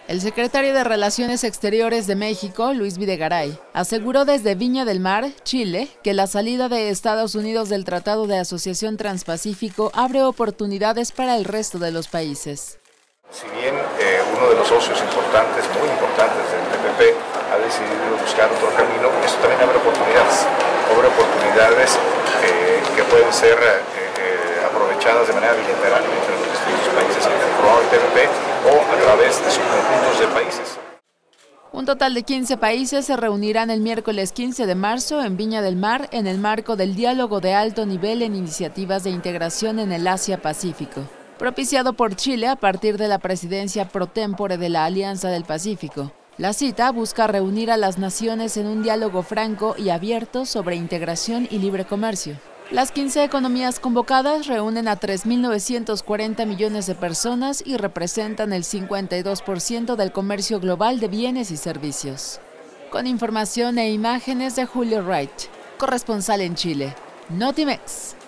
El secretario de Relaciones Exteriores de México, Luis Videgaray, aseguró desde Viña del Mar, Chile, que la salida de Estados Unidos del Tratado de Asociación Transpacífico abre oportunidades para el resto de los países. Si bien uno de los socios importantes, muy importantes del TPP, ha decidido buscar otro camino, esto también abre oportunidades que pueden ser aprovechadas de manera bilateral entre los distintos países que conforman el TPP o a través de sus conjuntos de países. Un total de 15 países se reunirán el miércoles 15 de marzo en Viña del Mar en el marco del diálogo de alto nivel en iniciativas de integración en el Asia-Pacífico, propiciado por Chile a partir de la presidencia pro tempore de la Alianza del Pacífico. La cita busca reunir a las naciones en un diálogo franco y abierto sobre integración y libre comercio. Las 15 economías convocadas reúnen a 3.940 millones de personas y representan el 52% del comercio global de bienes y servicios. Con información e imágenes de Julio Wright, corresponsal en Chile, Notimex.